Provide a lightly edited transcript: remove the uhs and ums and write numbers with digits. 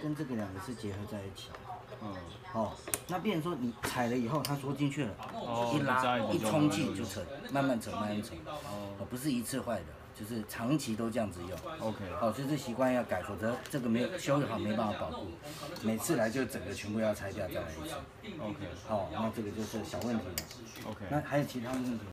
跟这个两个是结合在一起。哦，那变成说你踩了以后，它缩进去了，一拉一充气就沉，慢慢沉，慢慢沉。不是一次坏的，就是长期都这样子用。 OK。 所以这习惯要改，否则这个没有修好没办法保护，每次来就整个全部要拆掉再来一次。 OK。 那这个就是小问题了。 OK。 那还有其他的问题？